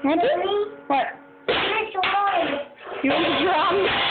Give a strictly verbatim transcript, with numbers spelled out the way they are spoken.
Want to? What? There's one. You want the drum?